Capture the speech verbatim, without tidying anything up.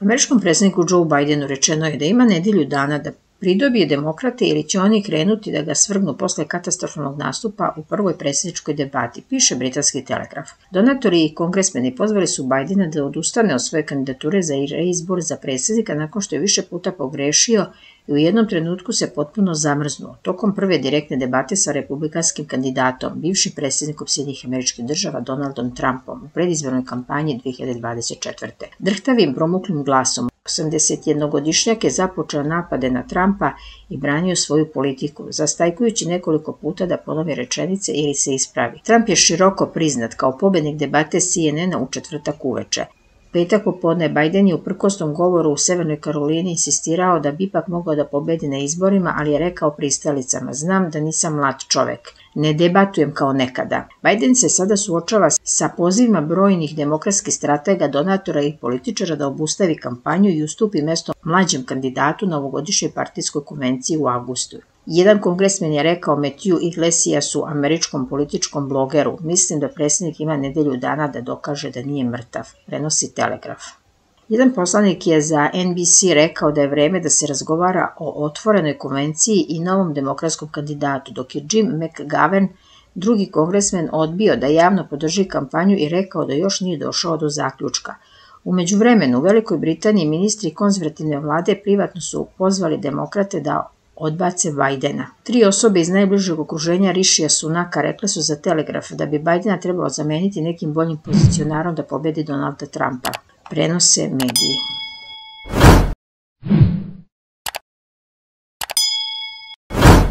Američkom predsjedniku Joe Bidenu rečeno je da ima nedelju dana da pridobije demokrate ili će oni krenuti da ga svrgnu posle katastrofalnog nastupa u prvoj predsjedničkoj debati, piše britanski Telegraf. Donatori i kongresmeni pozvali su Bidena da odustane od svoje kandidature za reizbor za predsjednika nakon što je više puta pogrešio i u jednom trenutku se potpuno zamrznuo. Tokom prve direktne debate sa republikanskim kandidatom, bivšim predsjednikom Sjedinjenih Američkih Država Donaldom Trumpom u predizbornoj kampanji dve hiljade dvadeset četvrte. Drhtavim, promuklim glasom osamdesetjednogodišnjak je započeo napade na Trumpa i branio svoju politiku, zastajkujući nekoliko puta da ponovi rečenice ili se ispravi. Trump je široko priznat kao pobednik debate C N N-a u četvrtak uveče. Petak popodne Biden je u prkosnom govoru u Severnoj Karolini insistirao da bi ipak mogao da pobedi na izborima, ali je rekao pristalicama: "Znam da nisam mlad čovek. Ne debatujem kao nekada." Biden se sada suočava sa pozivima brojnih demokratskih stratega, donatora i političara da obustavi kampanju i ustupi mesto mlađem kandidatu na ovogodišnjoj partijskoj konvenciji u avgustu. Jedan kongresmen je rekao Matthew Iglesiasu, američkom političkom blogeru: "Mislim da predsjednik ima nedelju dana da dokaže da nije mrtav", prenosi Telegraf. Jedan poslanik je za N B C rekao da je vreme da se razgovara o otvorenoj konvenciji i novom demokratskom kandidatu, dok je Jim McGovern, drugi kongresmen, odbio da javno podrži kampanju i rekao da još nije došao do zaključka. U međuvremenu, u Velikoj Britaniji ministri konzervativne vlade privatno su pozvali demokrate da odbace Bidena. Tri osobe iz najbližeg okruženja Rišija Sunaka rekle su za Telegraf da bi Bidena trebalo zameniti nekim boljim pozicionarom da pobedi Donalda Trumpa, prenose mediji.